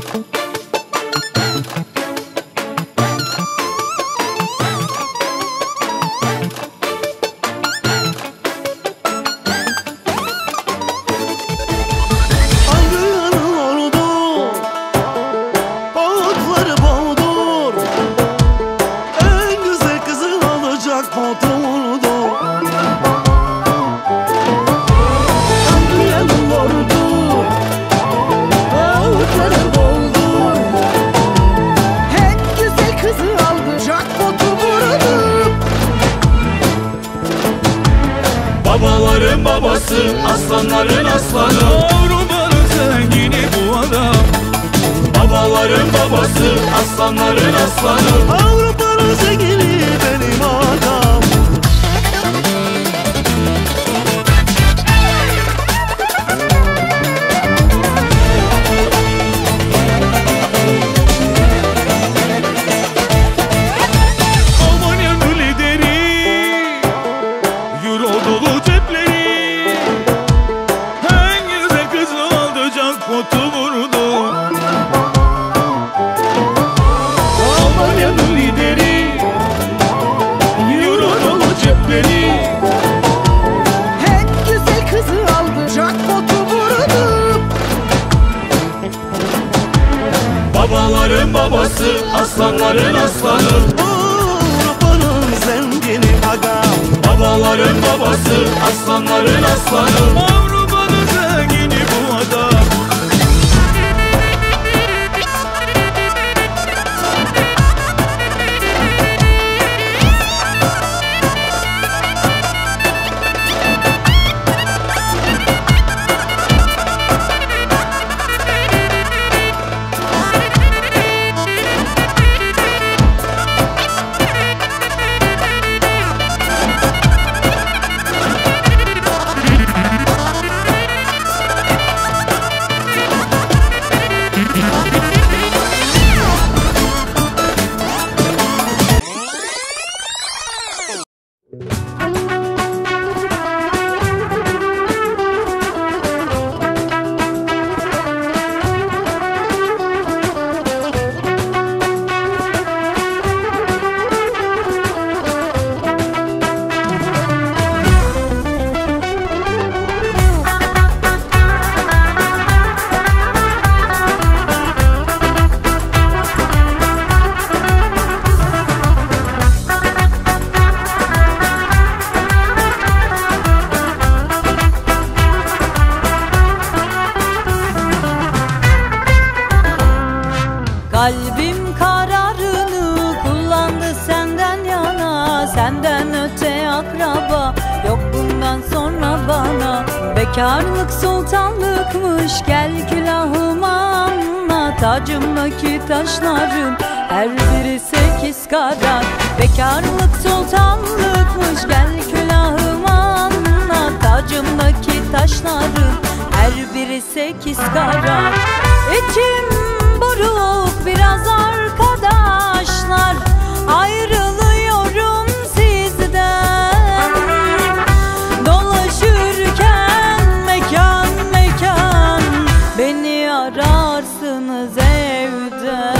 Babaların babası, aslanların aslanı, Avrupa'nın zengini bu adam. babaların babası, aslanların aslanı, Avrupa'nın zengini benim adam. Almanya'nın lideri, Euro dolu cepleri, en güzel kızı aldı, jackpot'u vurdu. Almanya'nın lideri, Euro dolu cepleri, En güzel kızı aldı, jackpot'u vurdu. babaların babası, aslanların aslanı, Avrupa'nın zengini agam. babaların babası, aslanların aslanı, Avrupa'nın zengini bu adam. Kalbim kararını kullandı senden yana, senden öte akraba yok bundan sonra bana. Bekarlık sultanlıkmış, gel külahıma anla. Tacımdaki taşların her biri 8 karat. Bekarlık sultanlıkmış, gel külahıma anla. Tacımdaki taşların her biri 8 karat. İçim buruk biraz arkadaşlar, ayrılıyorum sizden. Dolaşırken mekan mekan beni ararsınız evden.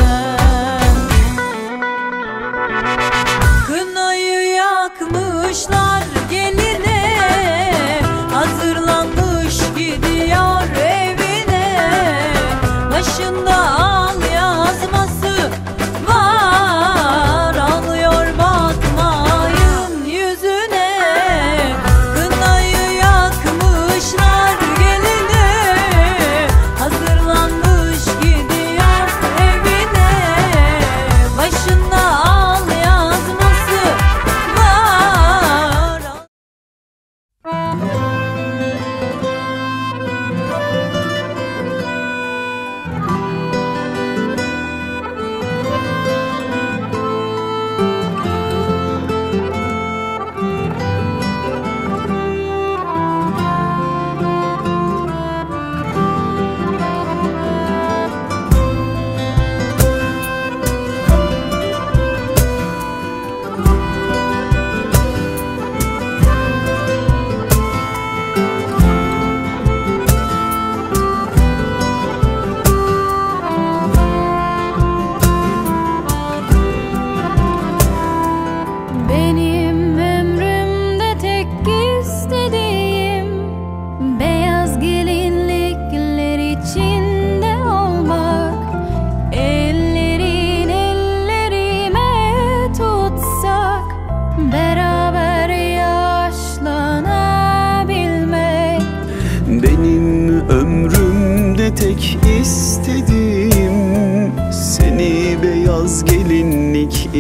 Kınayı yakmışlar geline, hazırlanmış gidiyor evine. Başında al yazması var, ağlıyor bakmayın yüzüne. Kınayı yakmışlar geline, hazırlanmış gidiyor evine. Başında al yazması var.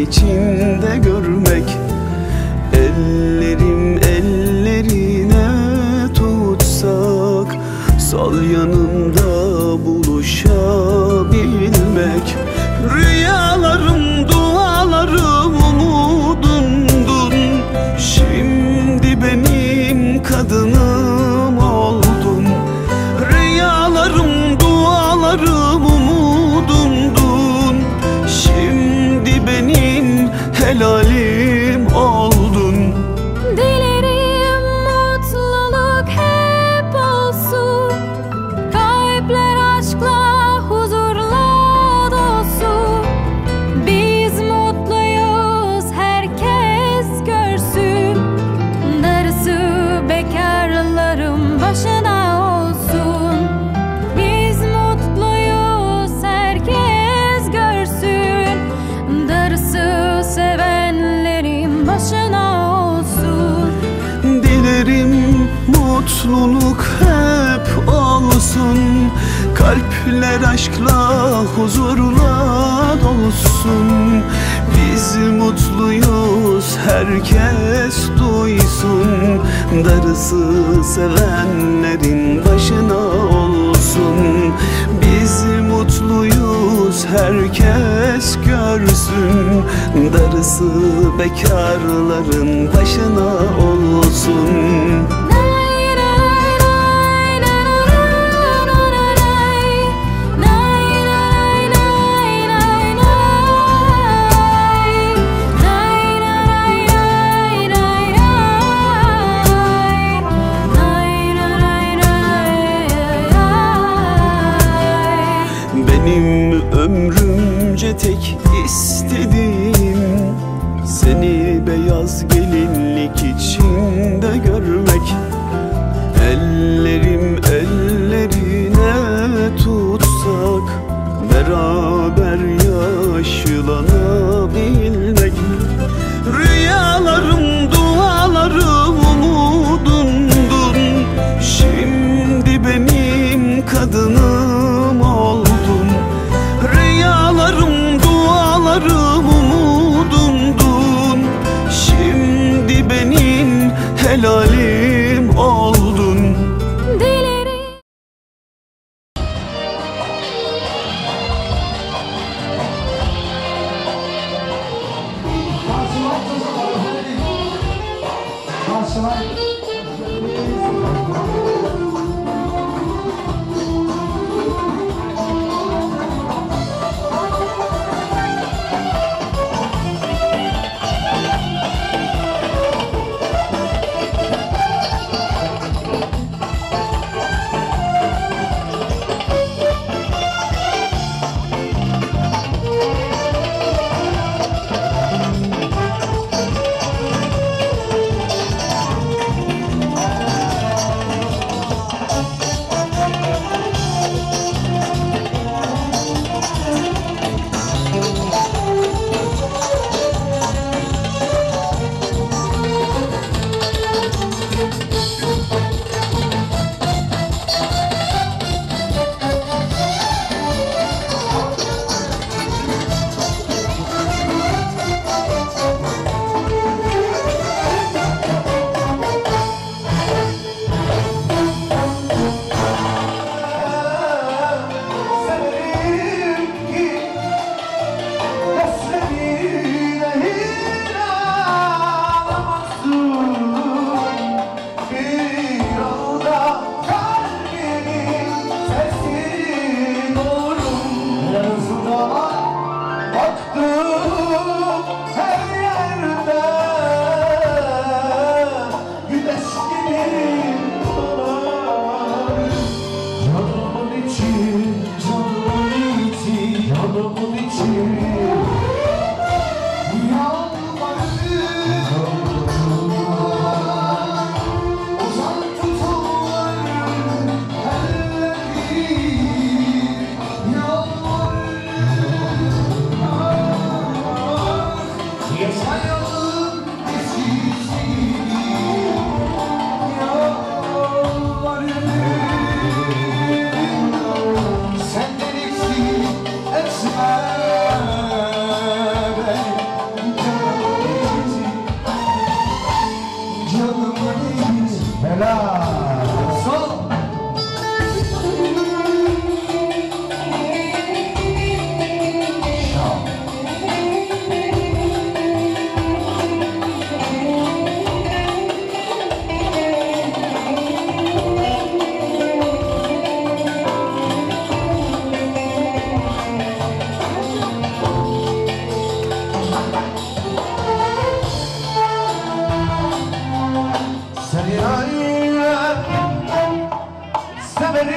içinde görmek. Ellerim ellerine tutsak, sol yanımda buluşabilmek. Rüyalarım, dualarım umudumdun. Şimdi benim kadınım oldun. Rüyalarım, dualarım umudumdun. Şimdi benim helalim oldun. Dilerim mutluluk hep olsun, kalpler aşkla, huzurla dolsun. Biz mutluyuz, herkes görsün. Darısı bekarların başına olsun. Biz mutluyuz, herkes görsün. Darısı sevenlerin başına olsun. Dilerim mutluluk hep olsun, kalpler aşkla, huzurla dolsun. Biz mutluyuz, herkes duysun. Darısı sevenlerin başına olsun. Biz mutluyuz, herkes görsün. Darısı bekarların başına olsun. Benim ömrümce tek istediğim, seni beyaz gelinlik içinde görmek. Ellerim ellerine tutsak, beraber yaşlanabilmek. Rüyalarım, dualarım umudumdun. Şimdi benim kadınım oldun. Rüyalarım, dualarım umudumdun. Şimdi benim helalim oldun. Dilerim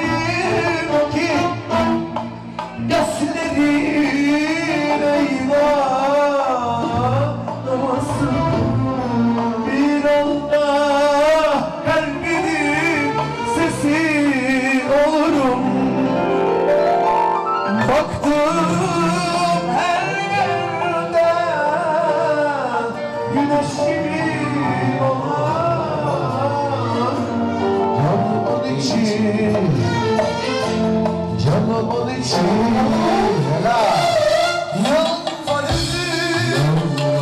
vakit gözlerin eyvahlamasın. Bir anda kalbinin sesi olurum. Baktım her yerde güneş gibi olan canımın içi, canımın içi yalvarırım.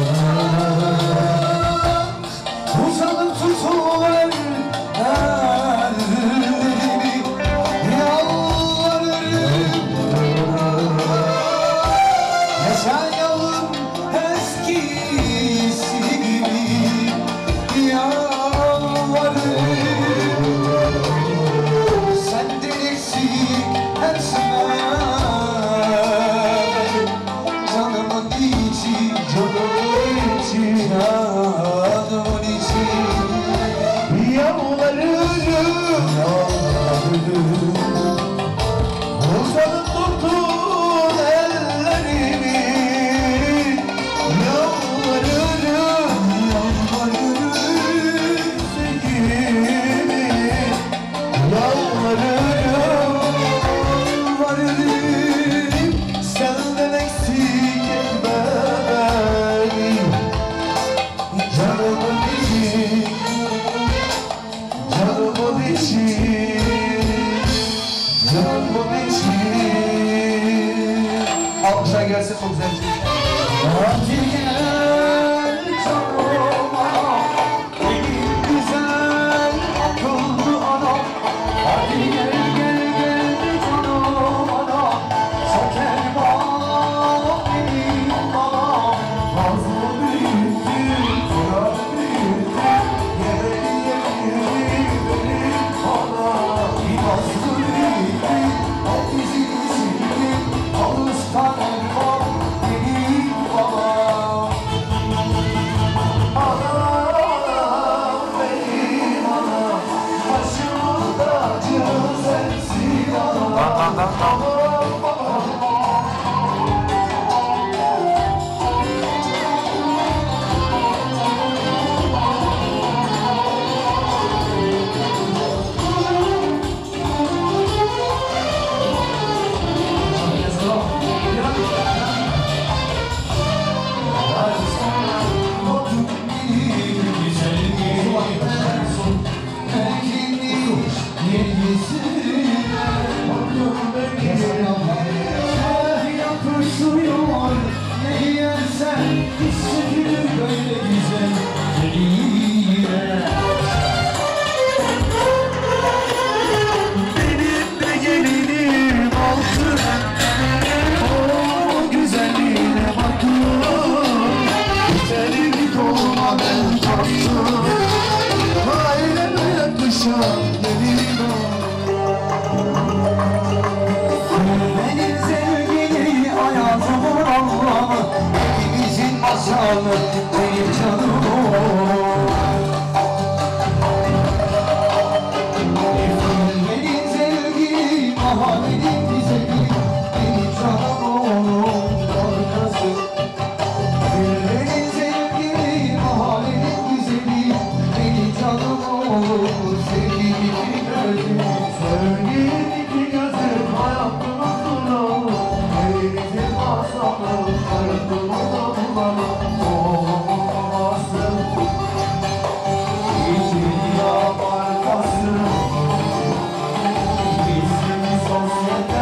Uzanıp tutulan ellerimi yalvarırım. Yaşar yolum eskisi gibi yalvarırım. Senden eksik etmem. Canımın içi, canımın içi, canımın içi yalvarırım, yalvarırım. Uzanıp tutun ellerimi yalvarırım, yalvarırım. Sevgimi yalvarırım, yalvarırım. Senden eksik etme beni. Canımın içi, canımın içi, canımın içi. Alkışlar gelsin, çok güzel bir şey. Hadi gel canıma, benim güzel akıllı anam. Hadi gel gel gel canıma, şeker bal benim anam. Fazla büyüttün, biraz büyüttün, yemeği benim anam. Fazla büyüttün, hepsini sildin, alışkan elma benim anam. Anam benim anam, başımın tacı sensin anam. Benim de gelinim altın, o güzelliğine bakın. Güzelim dolma ben tattım, aileme yakışan gelinim o. Benim sevgili hayatımın anlamı, hepimizin masalı benim canım o. Benim sevgilim, aha benim güzelim, benim canım oğlum arkası. Benim sevgilim, aha benim güzelim, benim canım oğlum, sevgili gözüm, sevgili gözüm, hayatımın kralı, elimizin masalı, hayatımın damlalı, oğlumun babası, dünya markası, bizim sosyete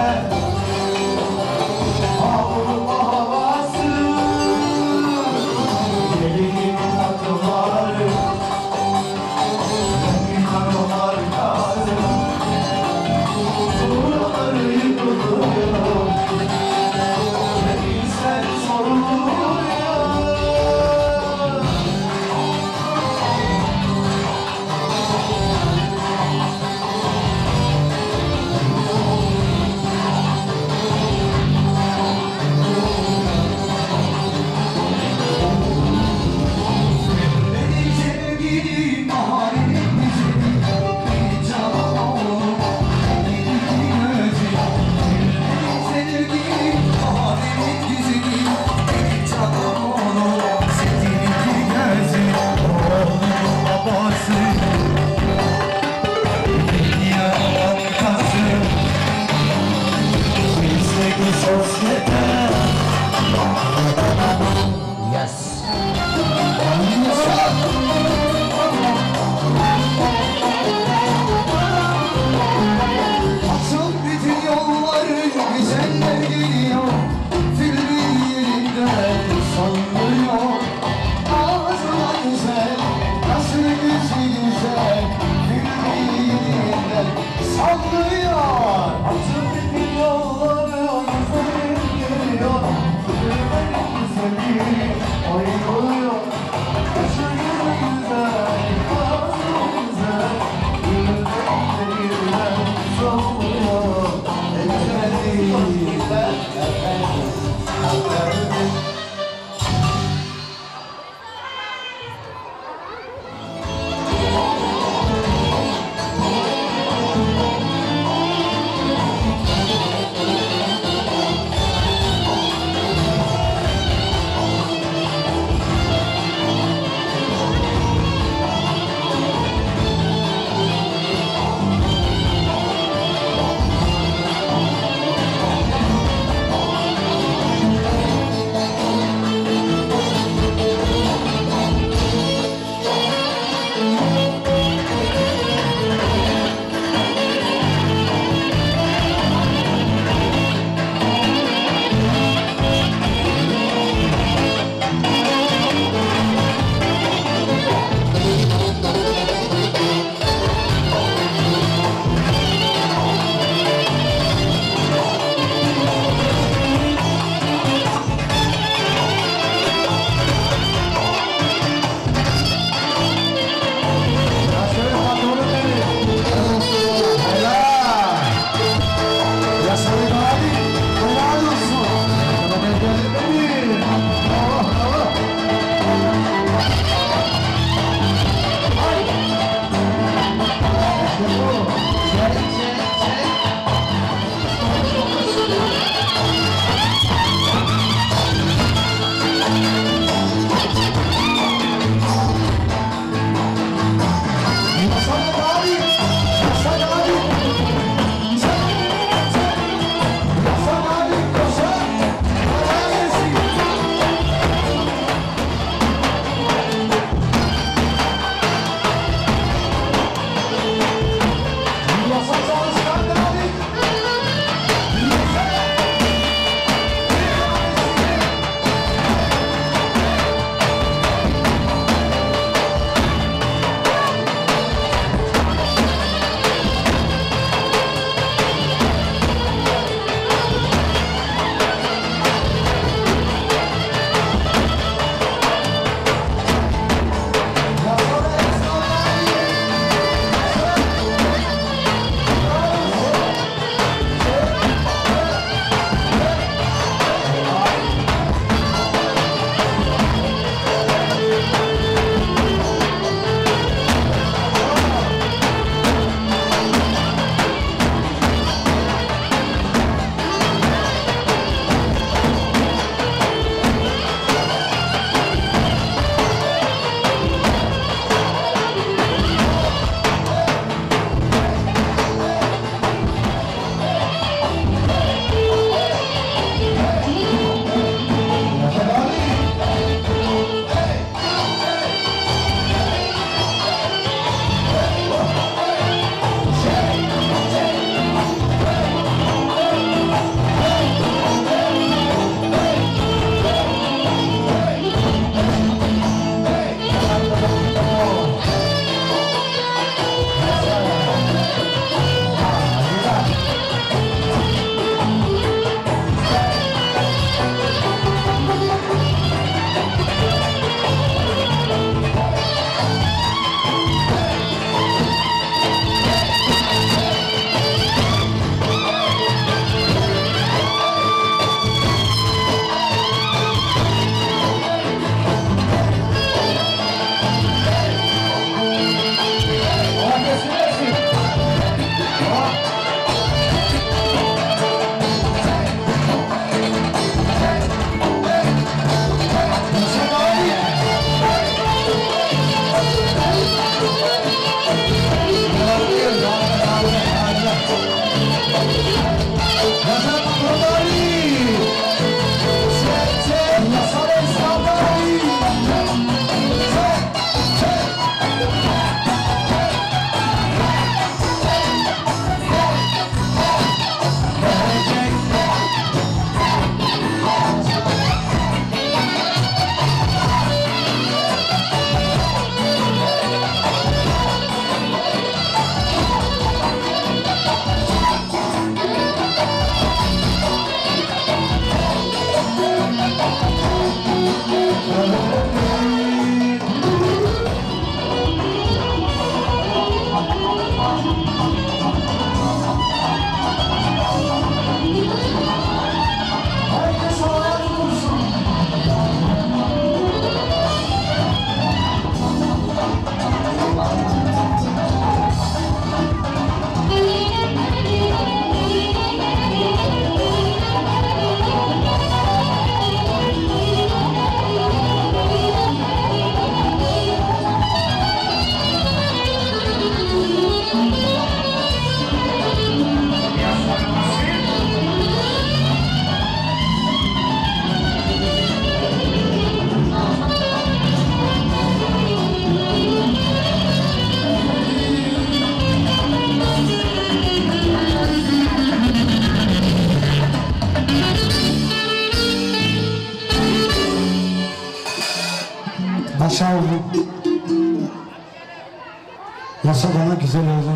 Nasıl bana güzel oldu.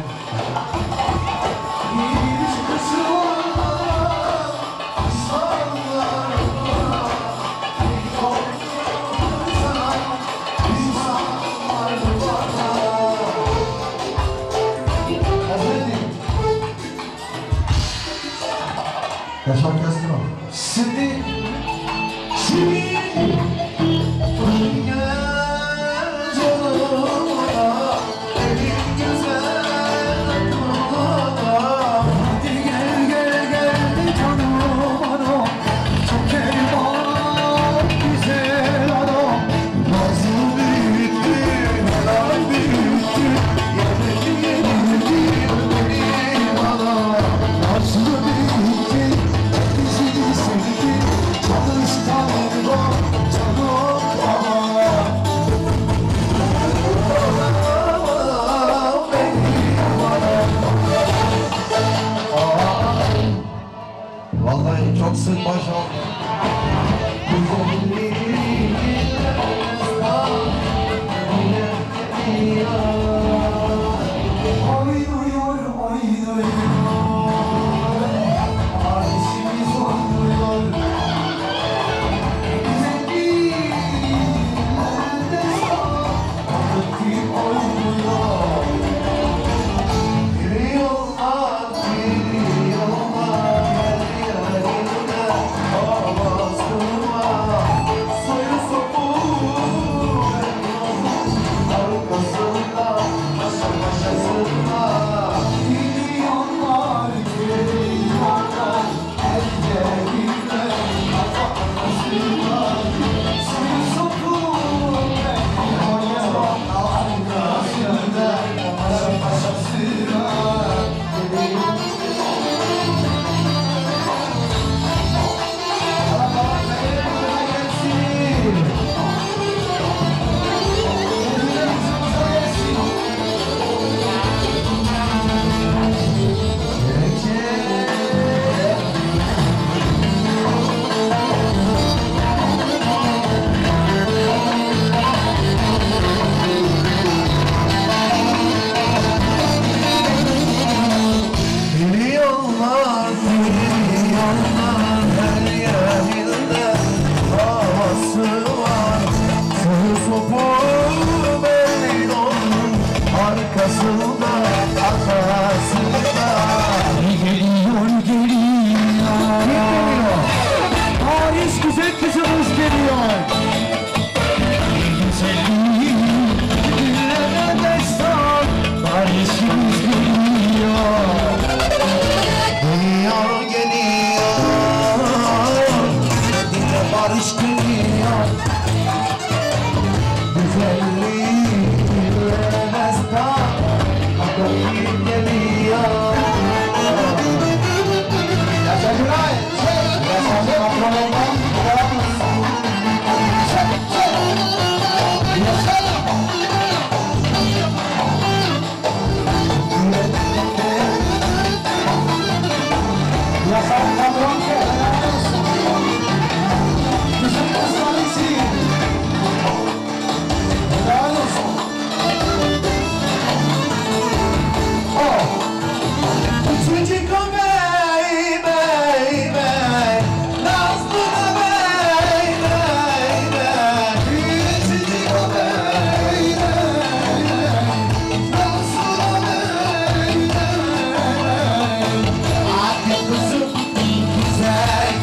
Yaşar Kestirme. Şimdi Vallahi çok sık baş aldım. oynuyor, oynuyor. Ailesimiz oynuyor. Güzelliğinde kim oynuyor? Geliyorlar, geliyorlar, her yerinde havası var. Soyu sopu arkasında, paşa paşasında. Milyonlar geliyorlar, her yerinde kafasında. Suyu sokup bekliyorlar, arkasında, paşa paşasında. Milyonlar, milyonlar her yerinde havası var. Soyu sopu belli onun arkasında, arkasında. Geliyor, geliyor. Paris güzel kızımız geliyor. Güzelliğine destan, Paris'imiz geliyor. Geliyor, geliyor, Medine barış geliyor. Güzelliğiyle destan, Kadir geliyor. Yaşa Güray, yaşa patronundan, Yaşar patron helal olsun. Bizim kızlar için helal olsun. Üçüncü bey, bey, bey, Nazlı'na bey, bey, bey. Üçüncü bey, Nazlı'na bey, bey. Hadi kızım güzel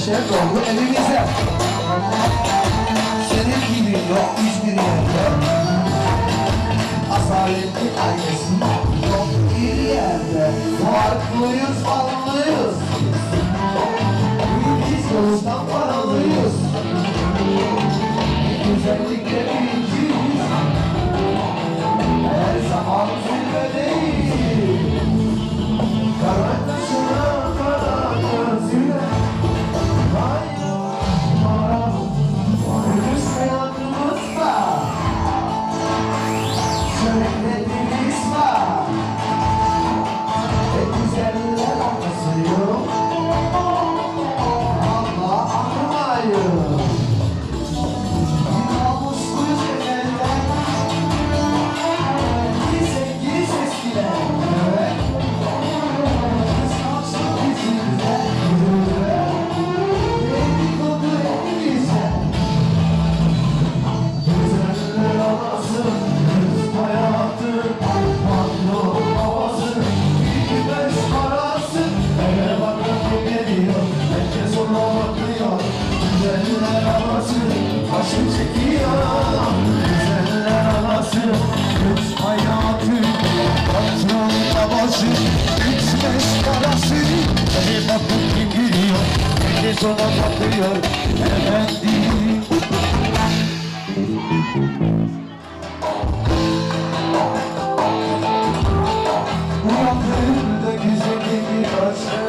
neşe doldu evimize. Senin gibi yok hiçbir yerde. Asaletli ailesi yok bir yerde. Farklıyız, farklıyız. Biz doğuştan paralıyız. Güzellikle birinciyiz. Her zaman zirvedeyiz. Karanlıkına kadar gözüne kaynar Kırmızı hayatımız var. Söylediğimiz var. Güzeller anlasıyor. Allah anlamayın. Namusluyuz efendim. Sevgili seskiler. Evet. Kıskançlık bizimle. Dedikodu elimizde. Güzeller anası, kız hayatı, patron babası, bir beş parası. Eve bakın kim geliyor, herkes ona bakıyor. Güzeller anası, başım çekiyor. Güzeller anası, kız hayatı, patron babası, üç beş parası. Eve bakın kim geliyor, herkes ona bakıyor. Efendim. Uyandığımda güzelim bir başka,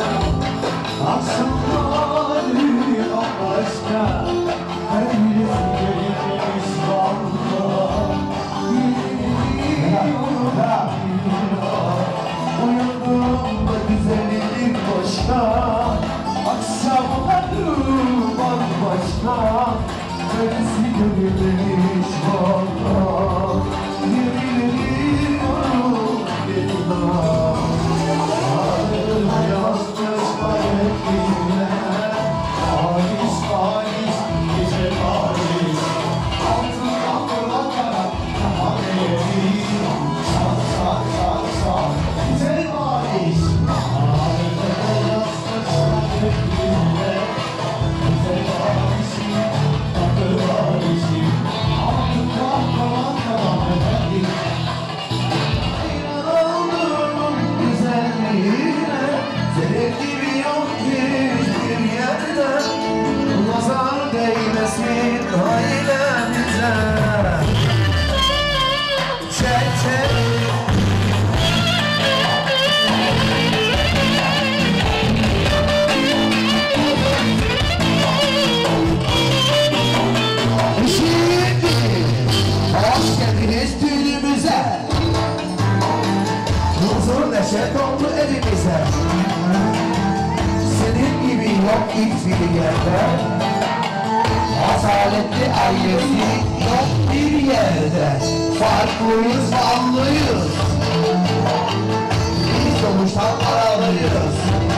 akşamları bambaşka. Her birisi gelişmiş valla. Uyandığımda güzelim bir başka, akşamları bambaşka. Her birisi gelişmiş valla. Neşe doldu evimize. Senin gibi yok hiçbir yerde. Asaletli ailesi yok bir yerde. Farklıyız, farklıyız. Biz doğuştan paralıyız.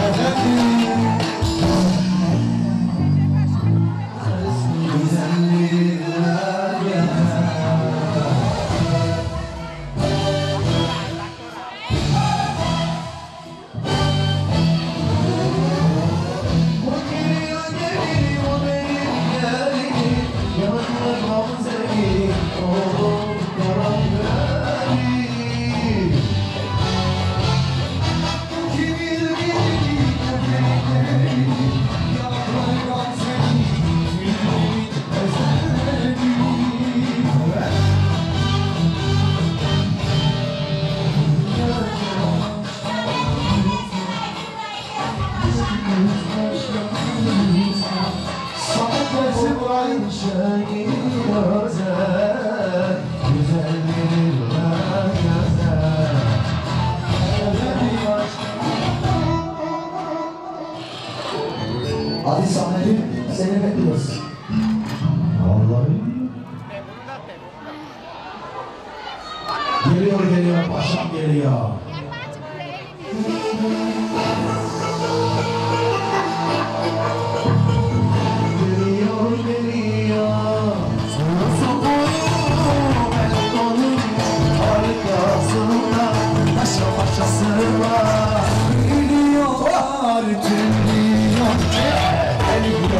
Hadi Samet'im, seni bekliyoruz. Vallahi. Geliyor, paşam geliyor. Geliyor. Sorusu boyu, el dolu, arkasında, paşa paşası var. Geliyor, tüm dünya.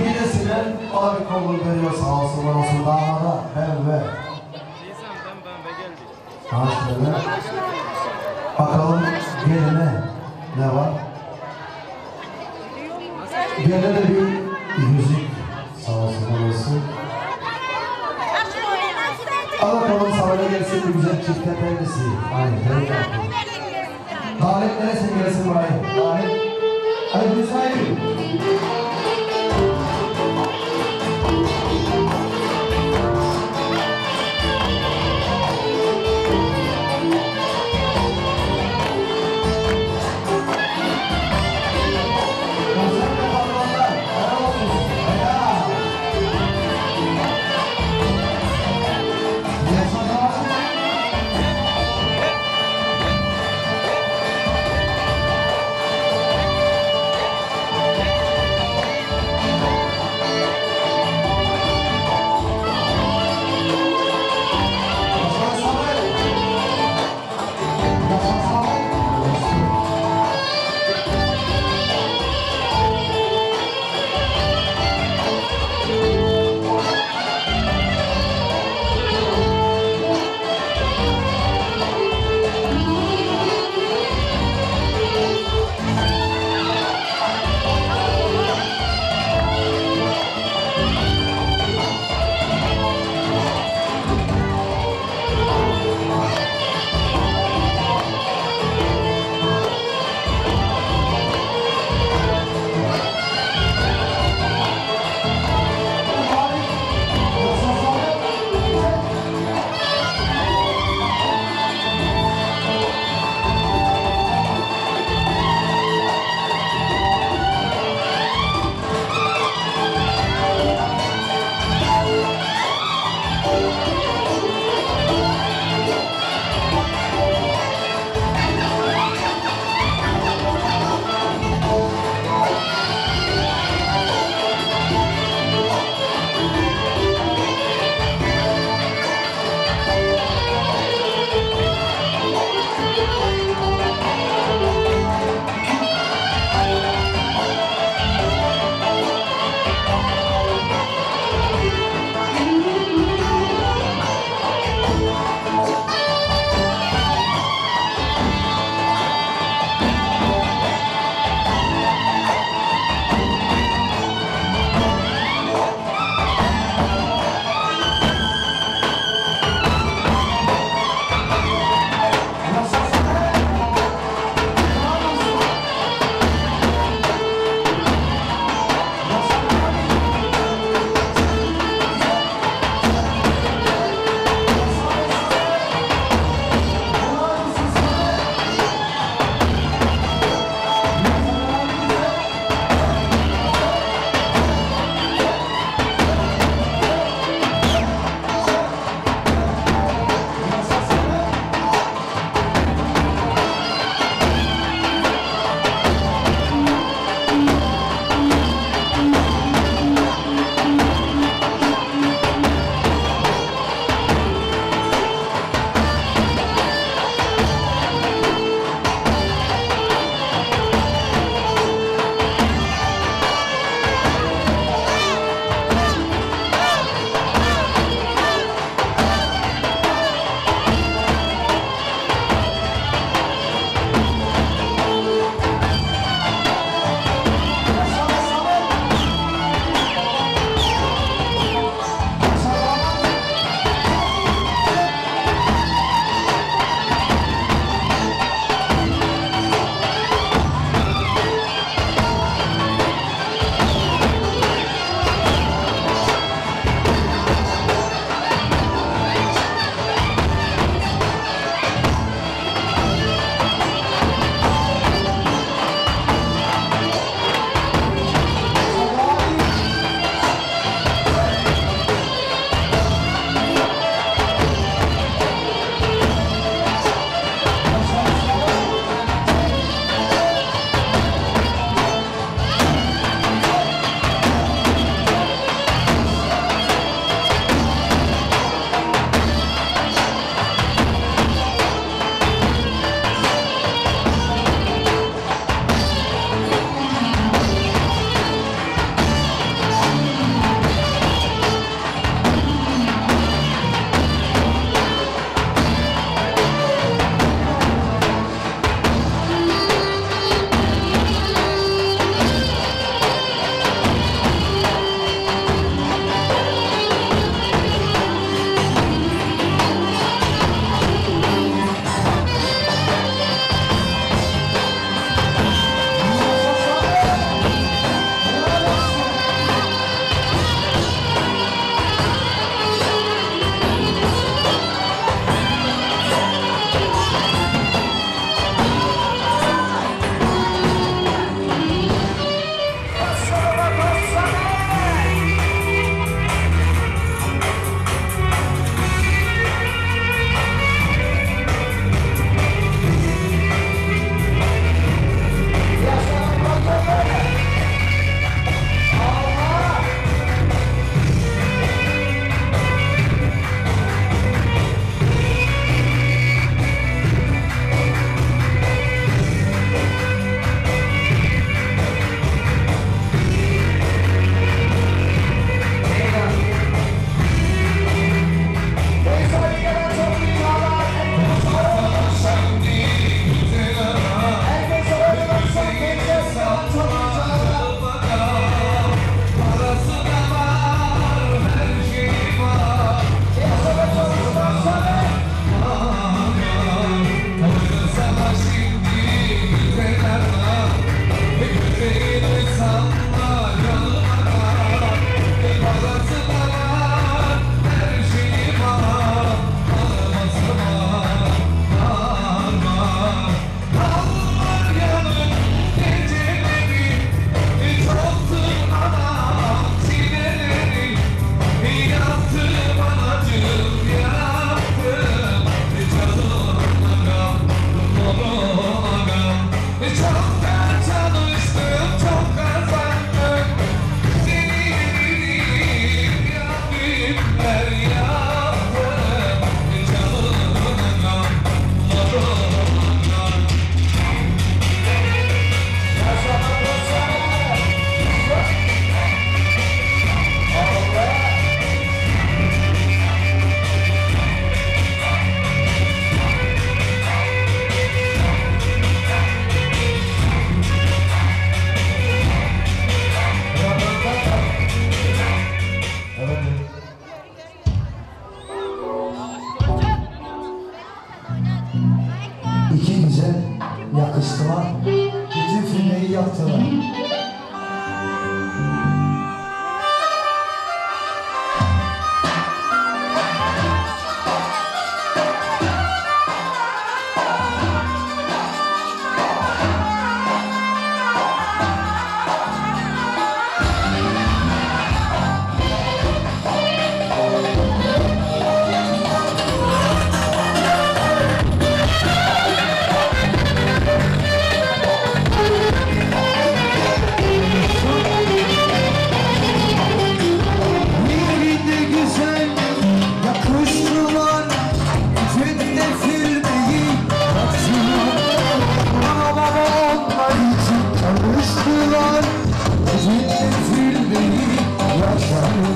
Midesinden abi kolunu veriyor sağ olsun var olsun damada ben ve Aşkına bakalım geline ne var? Geline de bir yüzük sağ olsun var olsun. Al bakalım sana gelsin bir güzel çifte perdesi. Aynen öyle. Dalet neresi gelsin buraya? Dalet. Hadi müsait.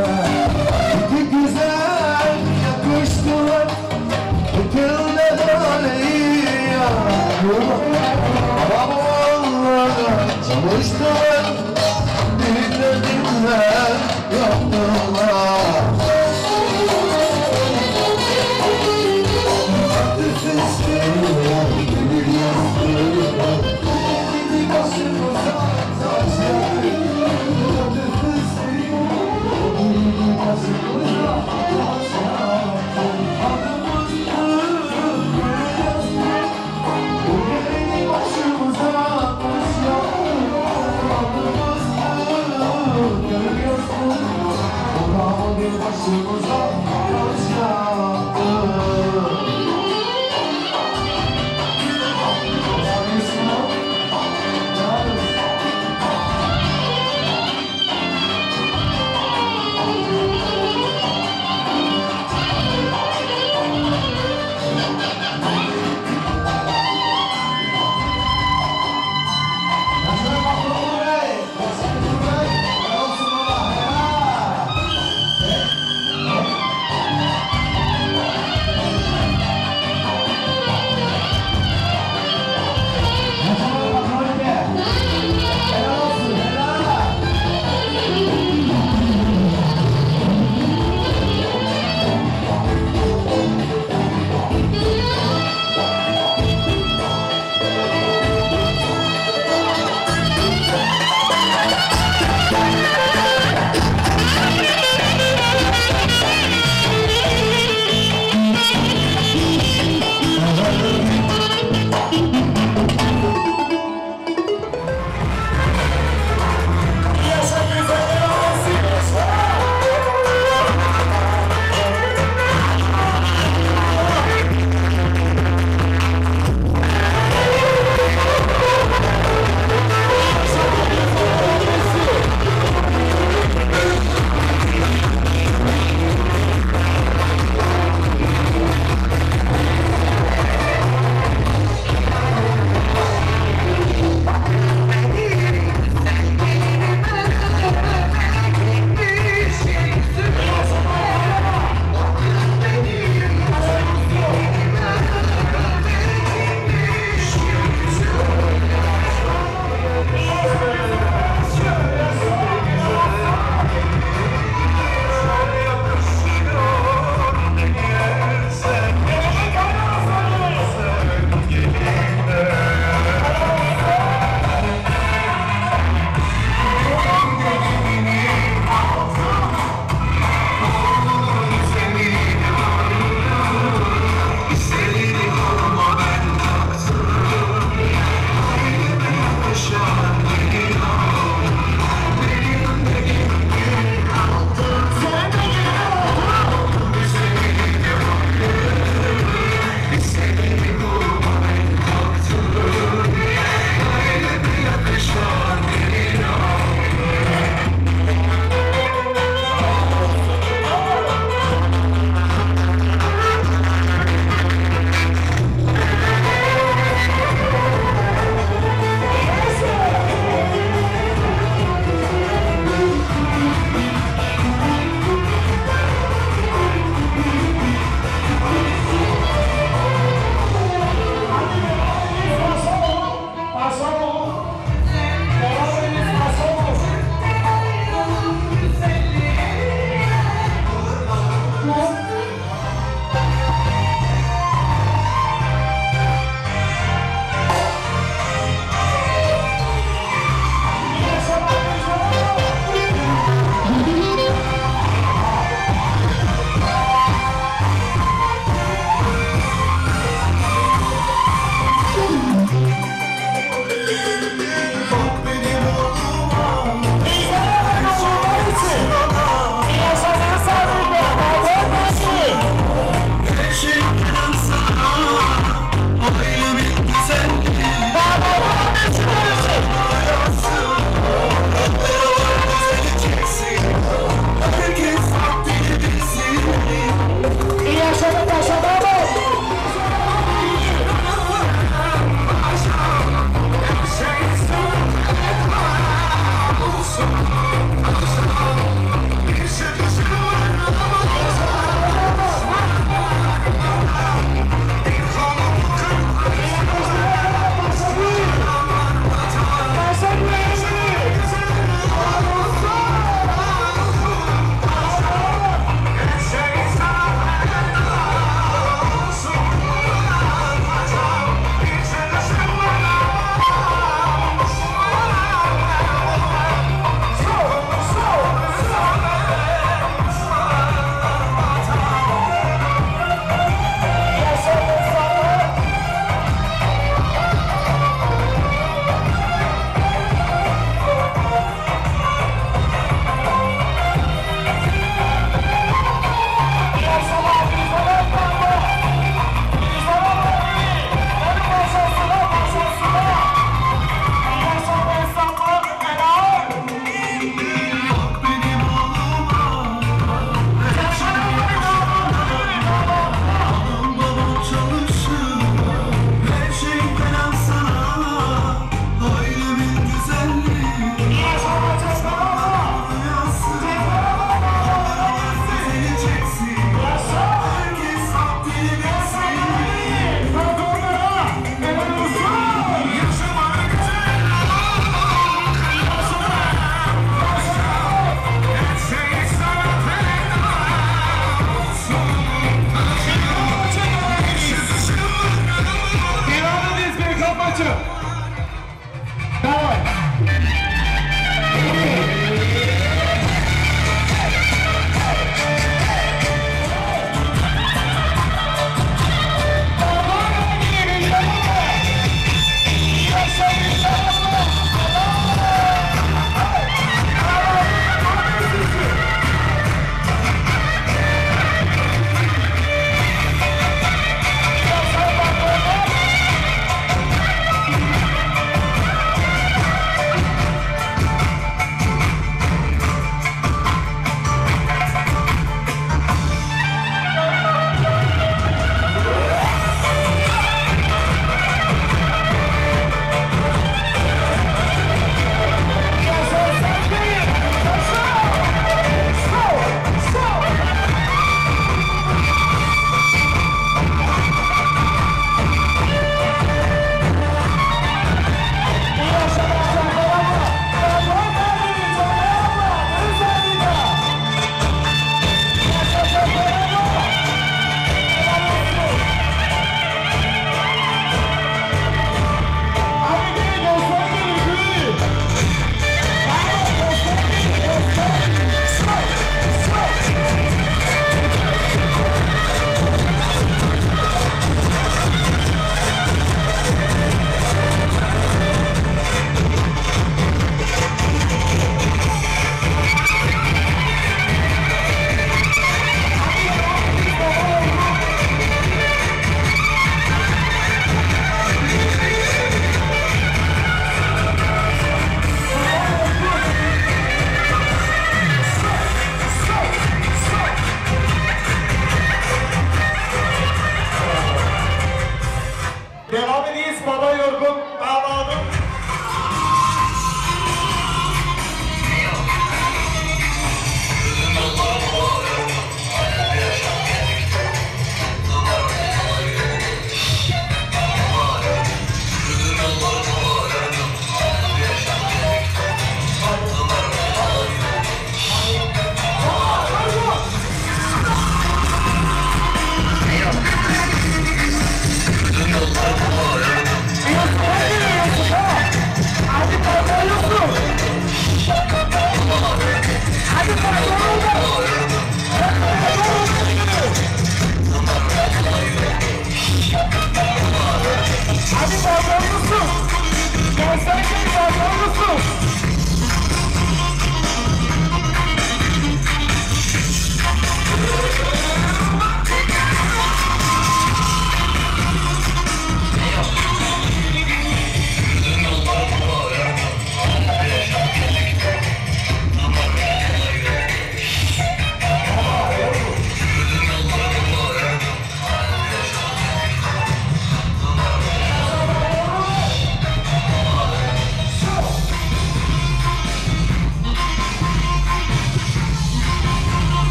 İki güzel yakıştılar. Ötülmeden iyi babalarla çalıştılar. Dinlediler, yaptılar. Tüfeştiler, gülür yazdılar. Gülür başımıza taş yaptık. Tüfeştiler, gülür başımıza taş yaptık. Adımızı gülür yazdık. Gülür başımıza taş yaptık. Adımızı gülür yazdık. Gülür başımıza taş yaptık.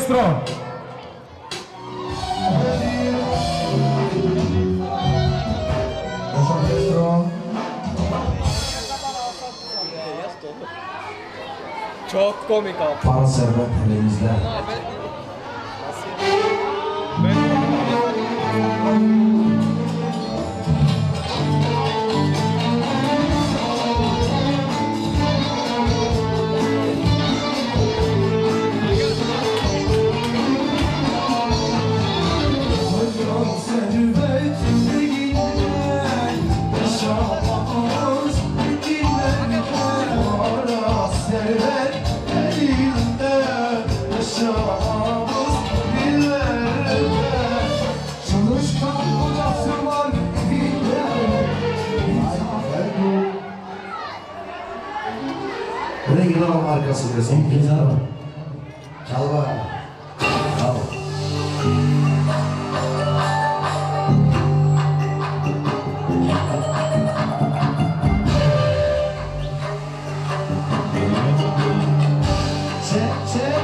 maestro. Los maestro. Çok komik abi. Para servet elimizde. Buraya gidelim arkasındasın. Gidelim. Çal bak. Çal. Çek çek.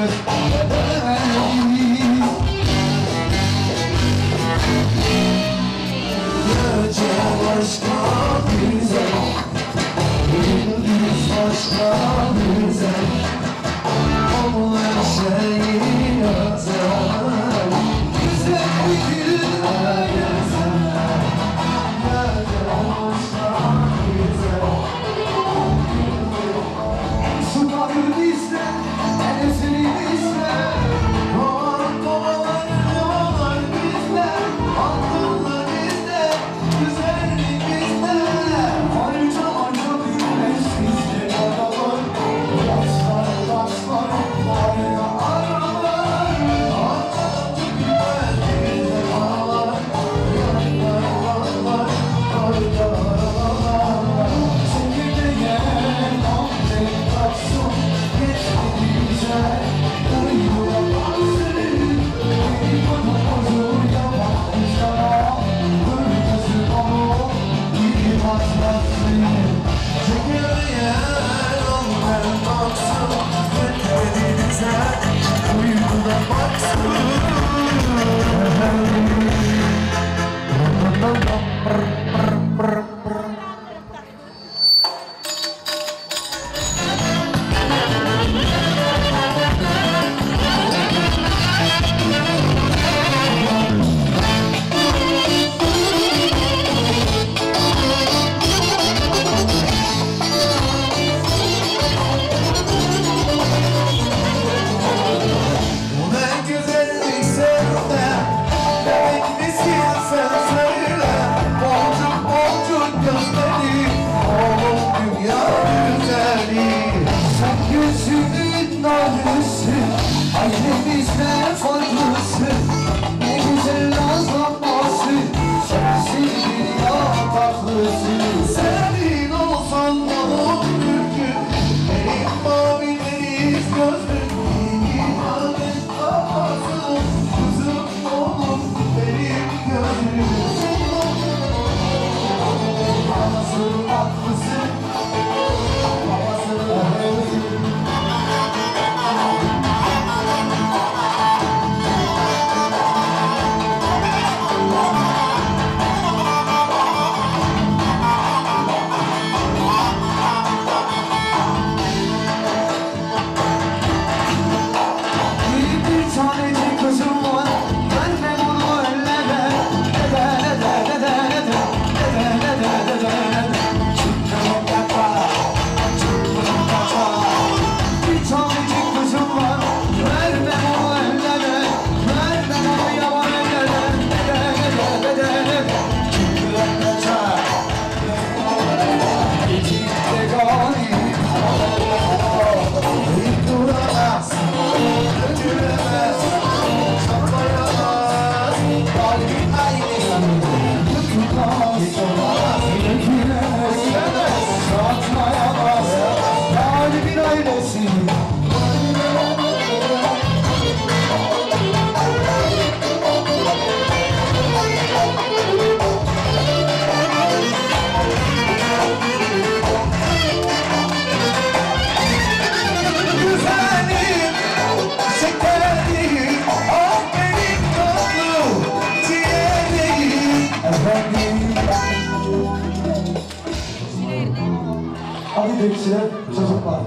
Hadi gençler, çocuklar.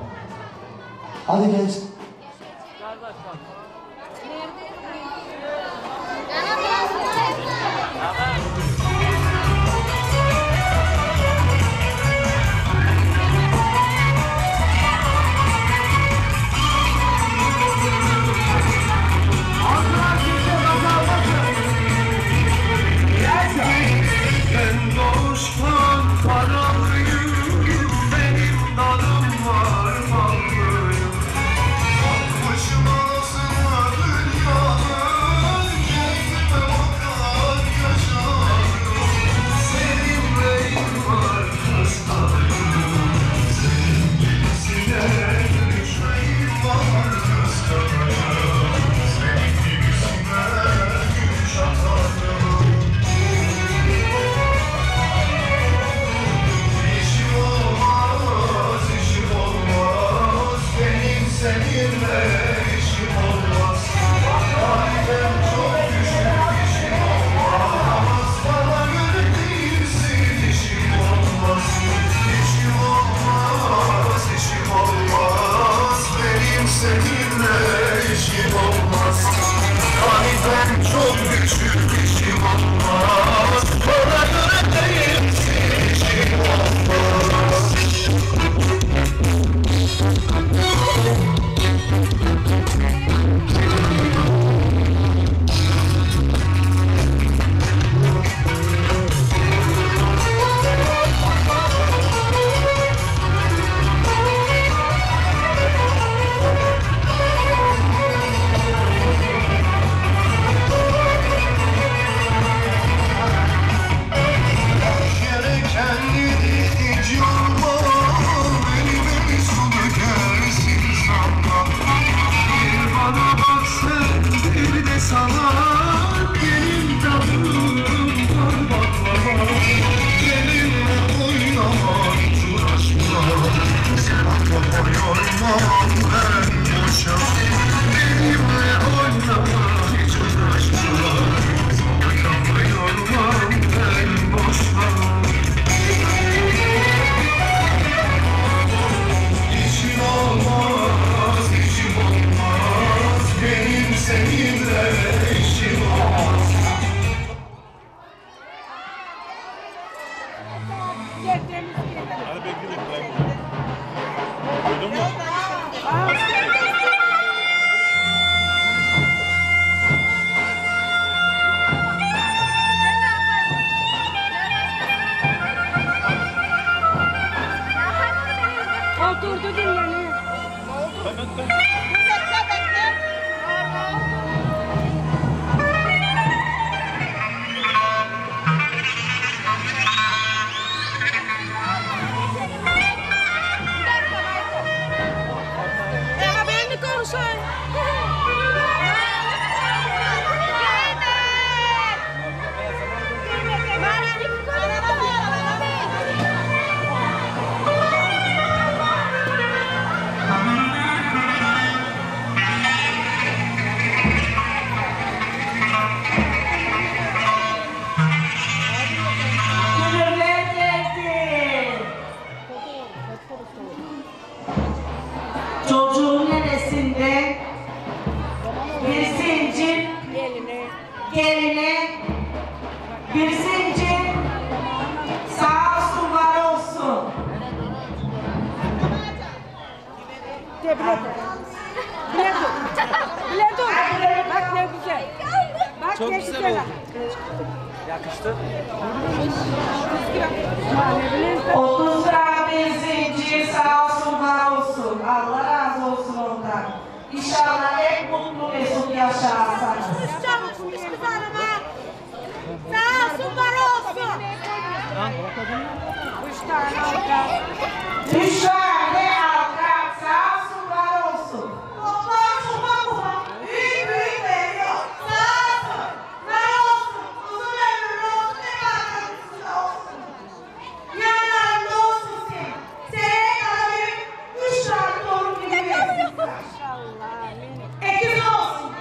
Hadi genç. Benim dalım var, mallıyım. Duydun mu? Oturdu dinleniyor. Beni konuşayım. Çocuğun neresinde bir zincir geline bir zincir sağ olsun var olsun. Biledo. Bak ne güzel. Bak Çok ne güzel güzel. oldu. Yakıştı. 30 lira bir zincir sağ olsun var olsun. Allah razı olsun ondan. İnşallah hep mutlu mesut yaşarsınız. Sağ olsun, var olsun. 3 tane halka. 3 tane halka sağ olsun var olsun. Büyük büyük veriyor. Sağ olsun var olsun. Uzun ömürlü olsun. Hep arkamızda olsun. Yanlarında olsun senin. Seneye kadar benim 3 tane torun gibi verirsin. Ekiz olsun.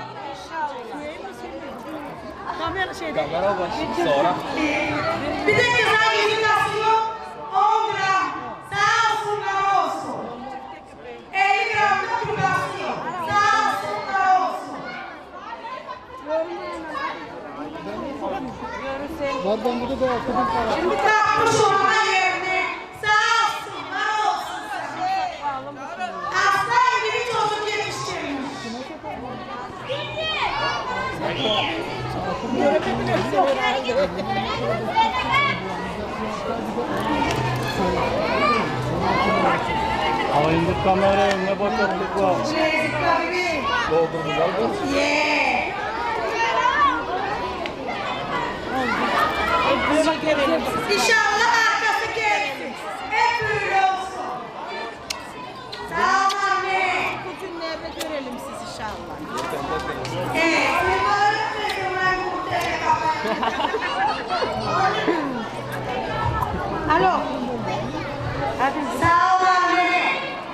Kamera başı. Sonra. Bir de kızlar yüzü kasıyor. 10 gram. Sağ olsunlar olsun. 50 gram da kırgasıyor. Sağ olsunlar olsun. Şimdi takmış ona yerine. Sağ olsunlar olsun. Aslan gibi çocuk yetiştirmiş. Ama indir kameraya ne bataklık var. Rezikler gibi. Doldurdular mı? Yeah. İnşallah arkası gelsin. Hep böyle olsun. Sağ ol anne. Bugün nerede görelim siz inşallah. Evet. Sen öğretmesin ben muhtemelen kafayı. Alo. Sağ ol anne.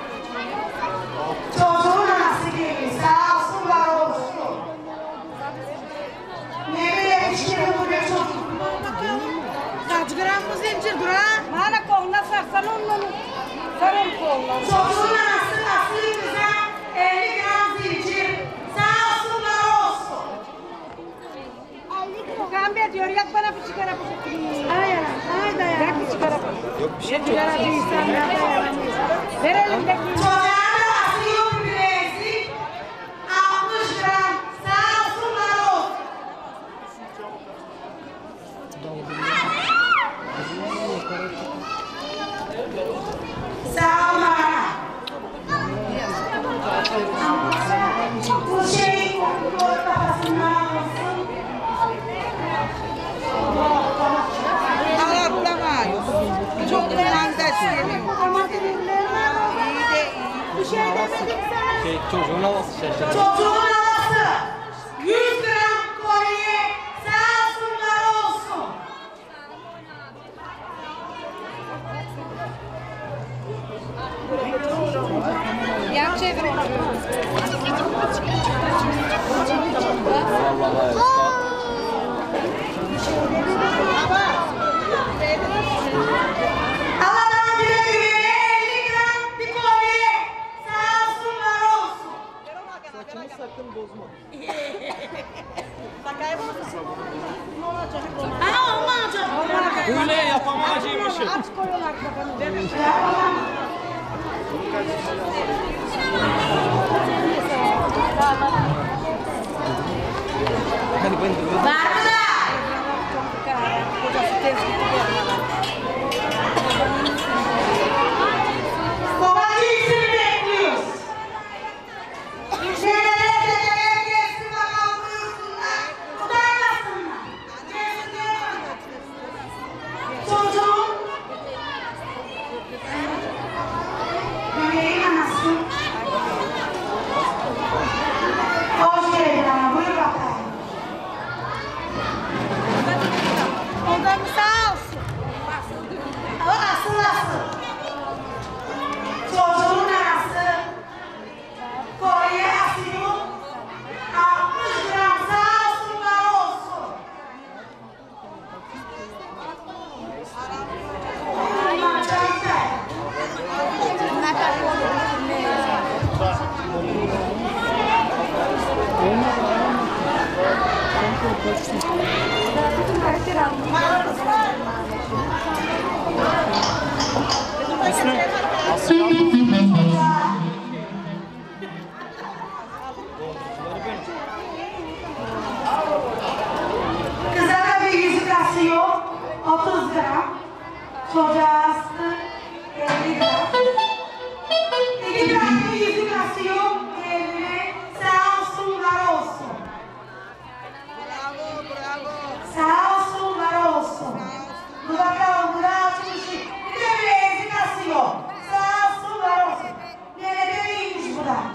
Çocuğun anası gibi. Sağ olsun var olsun. Ne böyle yetiştirin buraya çocuk. Kaç gram bu zincir dur ha? Bana koluna sarsan onları. Sarın koluna. Çocuğun anası nasıl güzel 50 gram zincir. Sağ olsun var olsun. Gambe diyor yak bana bir sigara bu. Ay dayan. Yak bir sigara. Yok bir şey yok. Sigara bir insan ver elimdeki. Çocuğun anası yok bir bilezik. 60 gram. Sağ olsun var olsun. Sağ ol bana. Bu şey kontrol kafasından olsun. Ağaplama. Çok kumanda istemiyorum. İyi de iyi. Bir şey demedik sana. Çocuğun havası şaşırdı. Çocuğun anası 100 gram kolye sağ olsunlar olsun. Yan çevir. Allah'tan güle güle 50 gram bir kolye sağ olsunlar olsun. Saçını sakın bozma. Ha olmayacak. Böyle yapamayacağımışım. Aç koyuyorlar bakalım. Kızlara bir yüzük asıyor, 30 gram. Çocuğa astı, 50 gram. 2 gram bir yüzük asıyor, 50. Sağ olsun, var olsun. Bravo, bravo. Sağ olsun, var olsun. Dudaklar, dudağı açmışık. Bir de bilezik asıyor. Sağ olsun, var olsun. Nerede miymiş bu da?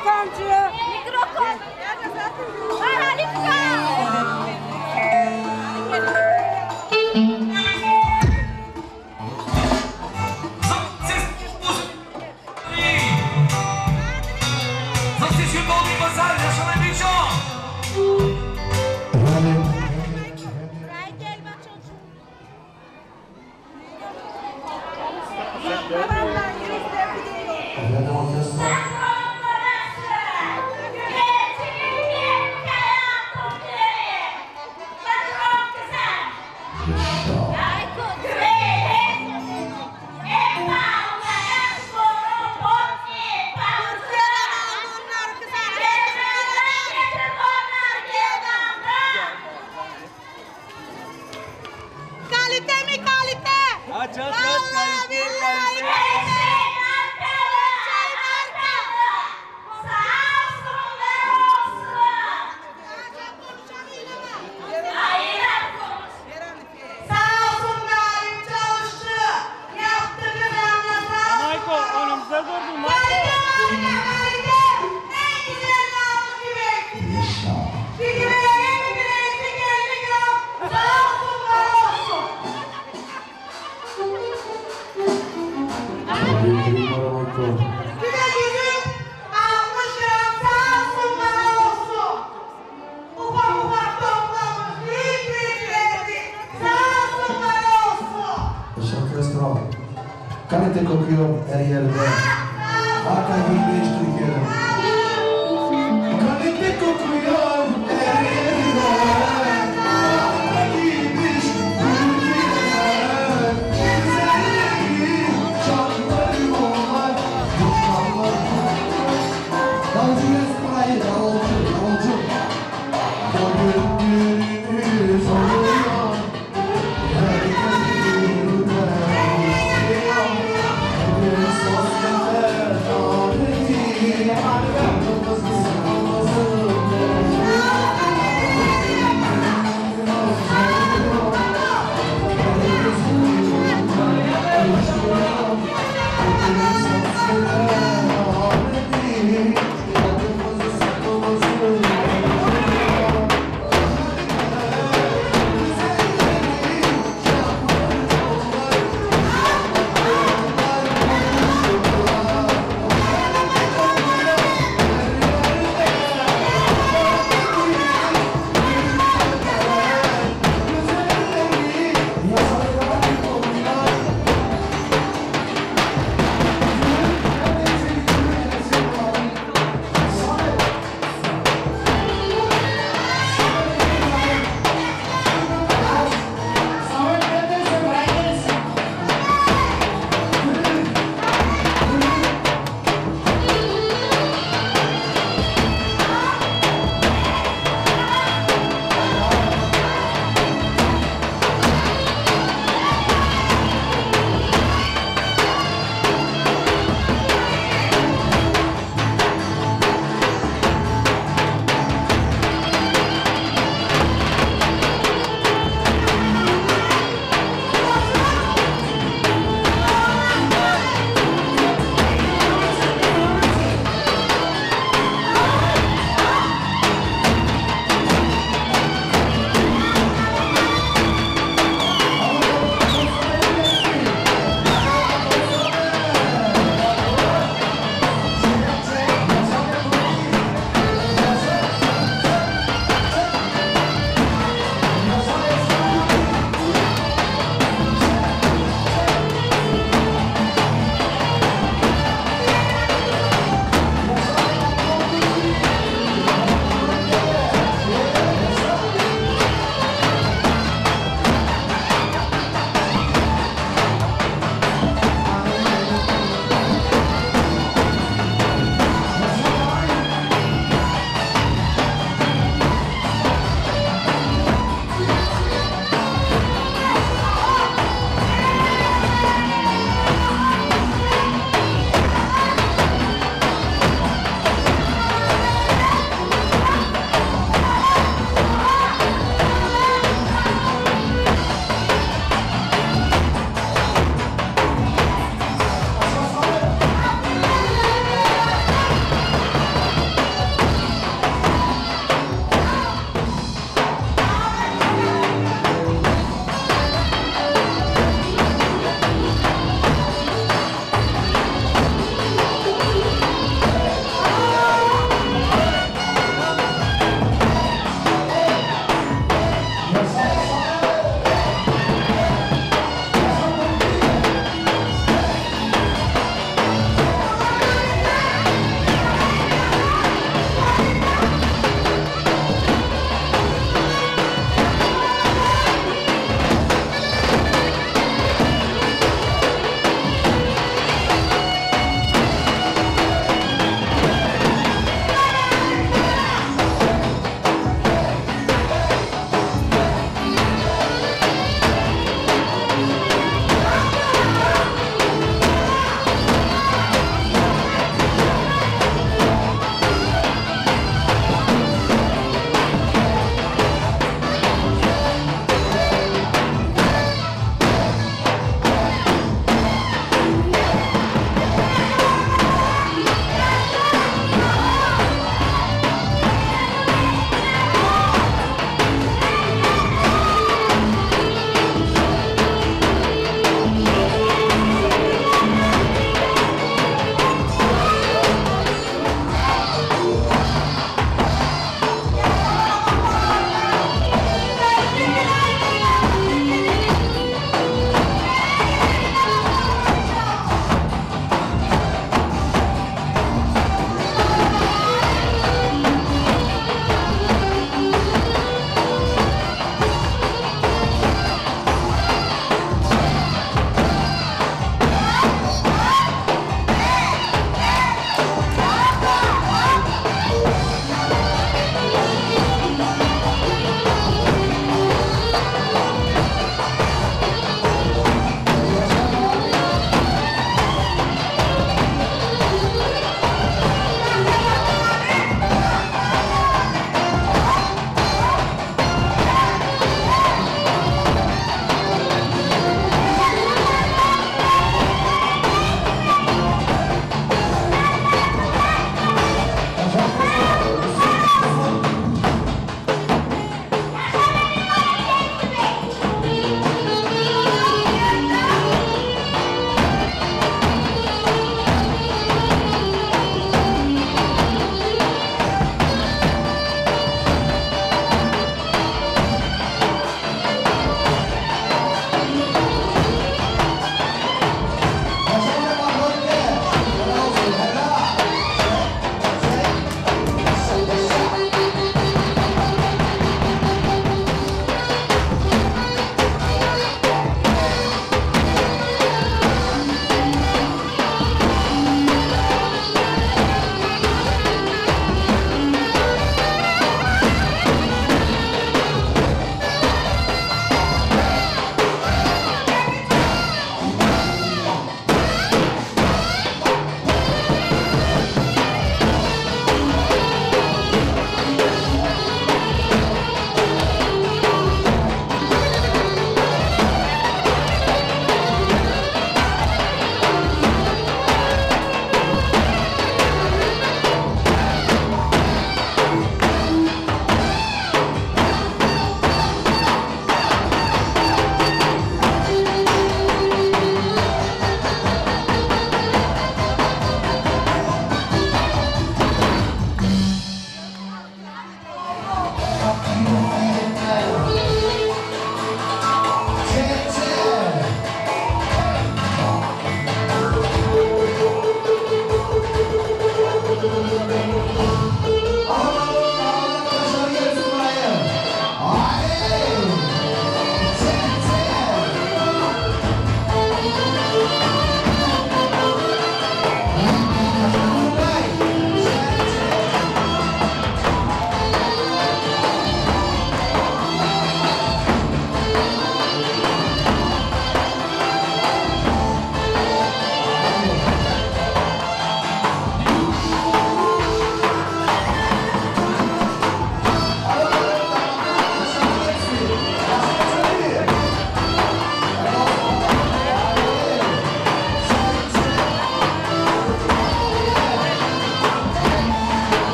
Mikrofoncu. Mikrofon. Harika. Kalite mi kalite? Aç kalite. Mayko önümüzde durdun Mayko. Kalite kokuyor her yerde. Hakan giymiş Türkiye'de. Kalite kokuyor her yerde. Hakan giymiş Türkiye'de. Güzelleri çanlarım onlar. Düşmanlar. Davulcuyuz burayı davulcu. O günlerimiz oluyor. Herkes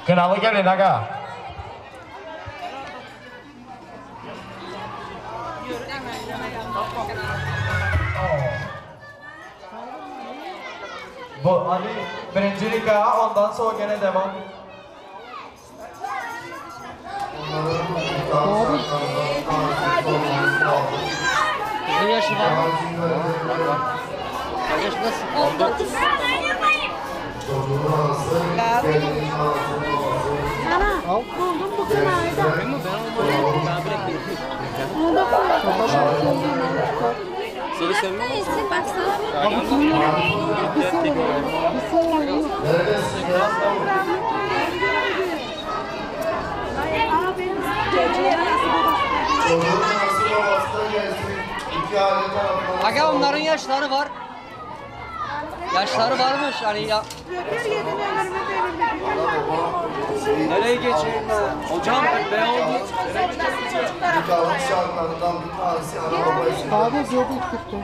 Kınalı gelin aga. Bu Ali birinci nikah, ondan sonra gene devam. Kızın yaşı var. Yaş nasıl? 19. Ana, buldum bu kınayda. Seni sevmiyor musun? Aga onların yaşları var. Yaşları varmış hani ya. Nereye geçeyim ben? Hocam ben oldu. Nikahın şartlarından bir tanesi ana baba için. Abi göbek tuttu.